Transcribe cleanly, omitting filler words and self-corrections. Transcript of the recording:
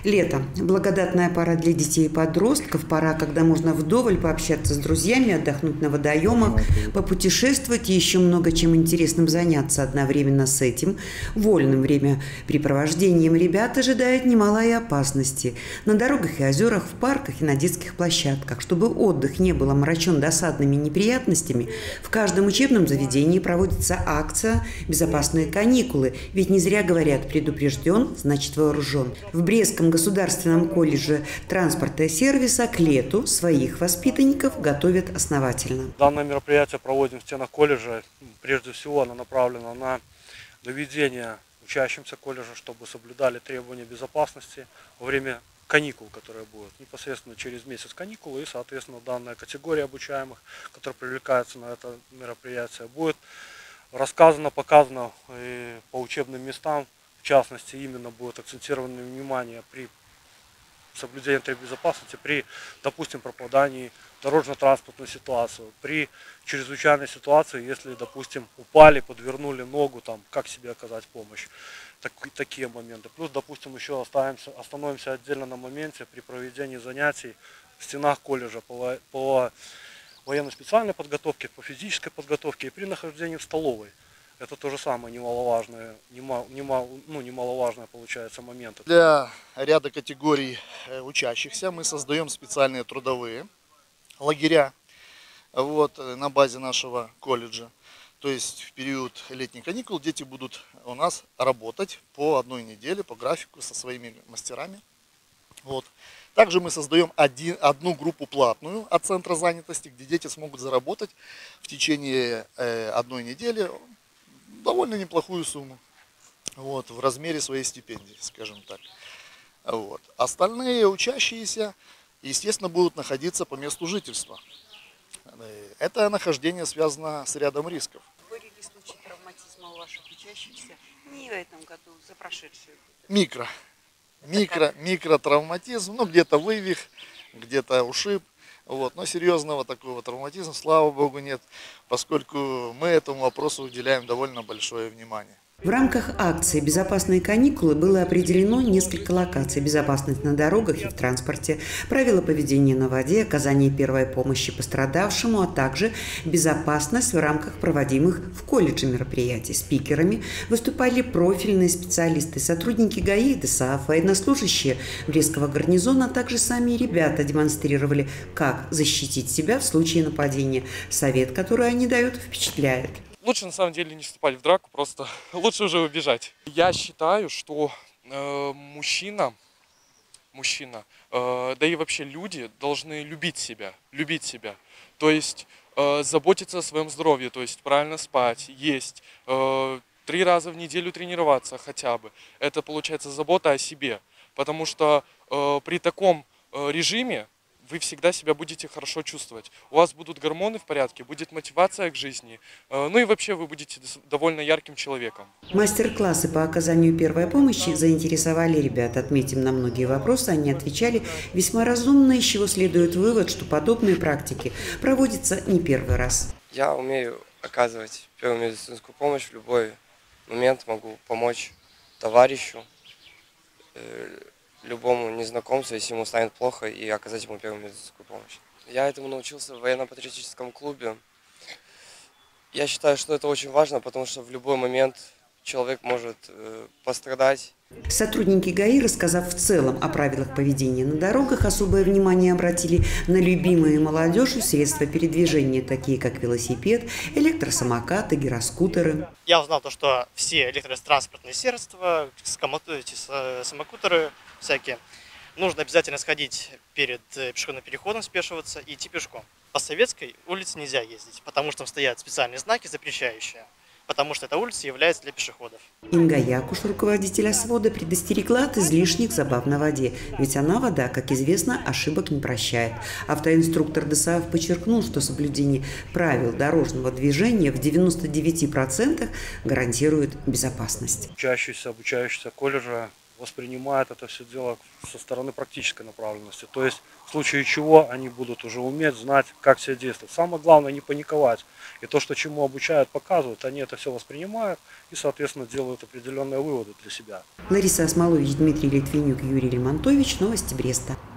Лето. Благодатная пора для детей и подростков. Пора, когда можно вдоволь пообщаться с друзьями, отдохнуть на водоемах, попутешествовать и еще много чем интересным заняться одновременно с этим. Вольным времяпрепровождением ребят ожидает немало и опасности. На дорогах и озерах, в парках и на детских площадках. Чтобы отдых не был омрачен досадными неприятностями, в каждом учебном заведении проводится акция «Безопасные каникулы». Ведь не зря говорят «предупрежден, значит вооружен». В Брестском государственном колледже транспорта и сервиса к лету своих воспитанников готовят основательно. Данное мероприятие проводим в стенах колледжа. Прежде всего оно направлено на доведение учащимся колледжа, чтобы соблюдали требования безопасности во время каникул, которые будут непосредственно через месяц каникулы, и, соответственно, данная категория обучаемых, которая привлекается на это мероприятие, будет рассказано, показано по учебным местам. В частности, именно будет акцентировано внимание при соблюдении требований безопасности, при, допустим, пропадании дорожно-транспортной ситуации, при чрезвычайной ситуации, если, допустим, упали, подвернули ногу, там, как себе оказать помощь, такие моменты. Плюс, допустим, еще остановимся отдельно на моменте при проведении занятий в стенах колледжа по военно-специальной подготовке, по физической подготовке и при нахождении в столовой. Это то же самое немаловажное получается момент. Для ряда категорий учащихся мы создаем специальные трудовые лагеря на базе нашего колледжа. То есть в период летних каникул дети будут у нас работать по одной неделе по графику со своими мастерами. Также мы создаем одну группу платную от центра занятости, где дети смогут заработать в течение одной недели довольно неплохую сумму в размере своей стипендии, скажем так. Остальные учащиеся, естественно, будут находиться по месту жительства. Это нахождение связано с рядом рисков. Были ли случаи травматизма у ваших учащихся не в этом году, за прошедший год? Микротравматизм, где-то вывих, где-то ушиб. Но серьезного такого травматизма, слава богу, нет, поскольку мы этому вопросу уделяем довольно большое внимание. В рамках акции «Безопасные каникулы» было определено несколько локаций: безопасность на дорогах и в транспорте, правила поведения на воде, оказание первой помощи пострадавшему, а также безопасность в рамках проводимых в колледже мероприятий. Спикерами выступали профильные специалисты, сотрудники ГАИ и ДСАФ, военнослужащие Брестского гарнизона, а также сами ребята демонстрировали, как защитить себя в случае нападения. Совет, который они дают, впечатляет. Лучше на самом деле не вступать в драку, просто лучше уже убежать. Я считаю, что мужчина, да и вообще люди должны любить себя. То есть заботиться о своем здоровье, то есть правильно спать, есть, 3 раза в неделю тренироваться хотя бы. Это получается забота о себе, потому что при таком режиме вы всегда себя будете хорошо чувствовать. У вас будут гормоны в порядке, будет мотивация к жизни, и вообще вы будете довольно ярким человеком. Мастер-классы по оказанию первой помощи заинтересовали ребят. Отметим, на многие вопросы они отвечали весьма разумно, из чего следует вывод, что подобные практики проводятся не первый раз. Я умею оказывать первую медицинскую помощь в любой момент, могу помочь товарищу, любому незнакомцу, если ему станет плохо, и оказать ему первую медицинскую помощь. Я этому научился в военно-патриотическом клубе. Я считаю, что это очень важно, потому что в любой момент человек может пострадать. Сотрудники ГАИ, рассказав в целом о правилах поведения на дорогах, особое внимание обратили на любимые молодежью средства передвижения, такие как велосипед, электросамокаты, гироскутеры. Я узнал что все электротранспортные средства, самокутеры всякие, нужно обязательно сходить перед пешеходным переходом, спешиваться и идти пешком. По Советской улице нельзя ездить, потому что там стоят специальные знаки, запрещающие. Потому что эта улица является для пешеходов. Инга Якуш, руководитель ОСВОДа, предостерегла от излишних забав на воде. Ведь она, вода, как известно, ошибок не прощает. Автоинструктор ДСАФ подчеркнул, что соблюдение правил дорожного движения в 99% гарантирует безопасность. Обучающиеся колледжа воспринимают это все дело со стороны практической направленности. То есть в случае чего они будут уже уметь, знать, как себя действовать. Самое главное не паниковать. И то, что чему обучают, показывают, они это все воспринимают и, соответственно, делают определенные выводы для себя. Лариса Осмолович, Дмитрий Литвинюк, Юрий Ремонтович. Новости Бреста.